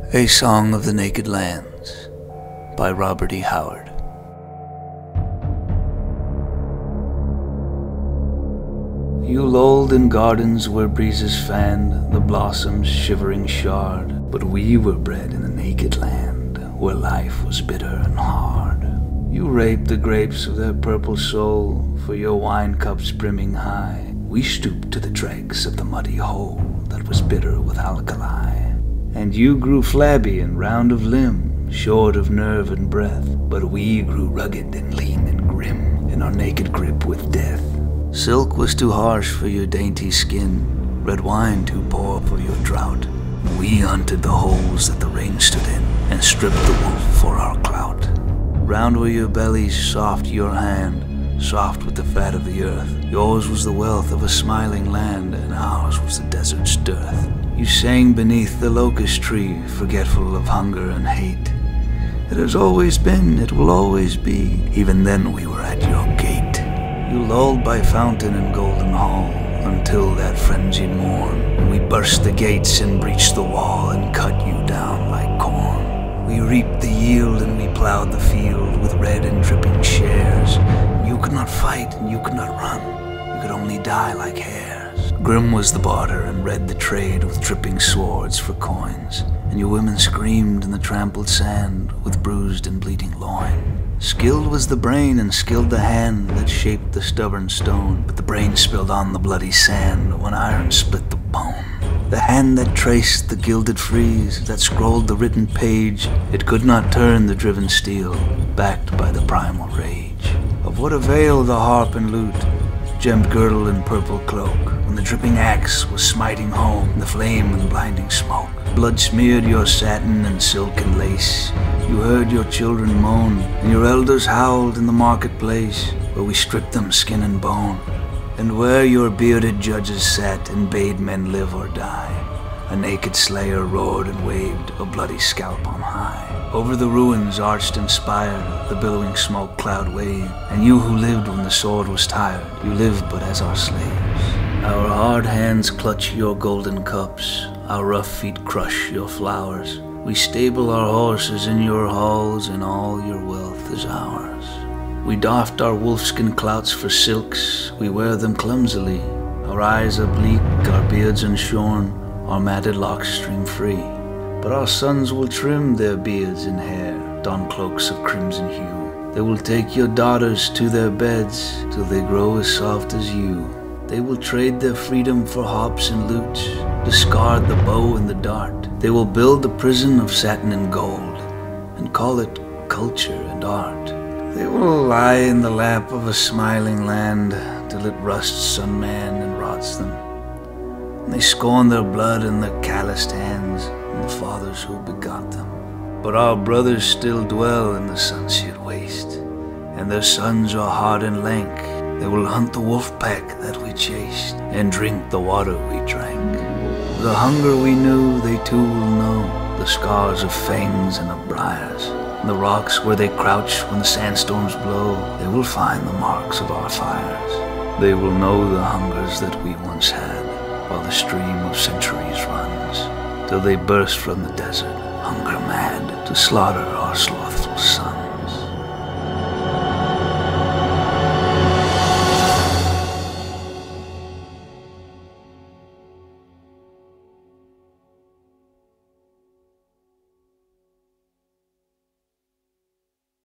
A Song of the Naked Lands by Robert E. Howard. You lolled in gardens where breezes fanned the blossoms' shivering shard, but we were bred in a naked land where life was bitter and hard. You raped the grapes of their purple soul for your wine cups brimming high. We stooped to the dregs of the muddy hole that was bitter with alkali. And you grew flabby and round of limb, short of nerve and breath, but we grew rugged and lean and grim in our naked grip with death. Silk was too harsh for your dainty skin, red wine too poor for your drought. We hunted the holes that the rain stood in and stripped the wolf for our clout. Round were your bellies, soft your hand, soft with the fat of the earth. Yours was the wealth of a smiling land, and ours was the desert's dearth. You sang beneath the locust tree, forgetful of hunger and hate. It has always been, it will always be, even then we were at your gate. You lulled by fountain and golden hall, until that frenzied morn, when we burst the gates and breached the wall and cut you down like corn. We reaped the yield and we plowed the field with red and dripping shares. You could not fight and you could not run, you could only die like hares. Grim was the barter and red the trade with dripping swords for coins, and your women screamed in the trampled sand with bruised and bleeding loin. Skilled was the brain and skilled the hand that shaped the stubborn stone, but the brain spilled on the bloody sand when iron split the bone. The hand that traced the gilded frieze, that scrolled the written page, it could not turn the driven steel, backed by the primal rage. Of what avail the harp and lute, gemmed girdle and purple cloak, when the dripping axe was smiting home the flame and blinding smoke? Blood smeared your satin and silk and lace, you heard your children moan, and your elders howled in the marketplace, where we stripped them skin and bone. And where your bearded judges sat and bade men live or die, a naked slayer roared and waved a bloody scalp on high. Over the ruins arched and spired the billowing smoke cloud waved, and you who lived when the sword was tired, you lived but as our slaves. Our hard hands clutch your golden cups, our rough feet crush your flowers. We stable our horses in your halls, and all your wealth is ours. We doffed our wolfskin clouts for silks, we wear them clumsily. Our eyes are bleak, our beards unshorn, our matted locks stream free. But our sons will trim their beards and hair, don cloaks of crimson hue. They will take your daughters to their beds, till they grow as soft as you. They will trade their freedom for harps and lutes, discard the bow and the dart. They will build a prison of satin and gold, and call it culture and art. They will lie in the lap of a smiling land, till it rusts on man and rots them. And they scorn their blood and their calloused hands, and the fathers who begot them. But our brothers still dwell in the sun-seared waste, and their sons are hard and lank. They will hunt the wolf pack that we chased, and drink the water we drank. The hunger we knew they too will know, the scars of fangs and of briars. The rocks where they crouch when the sandstorms blow, they will find the marks of our fires. They will know the hungers that we once had, while the stream of centuries runs, till they burst from the desert, hunger mad, to slaughter our slothful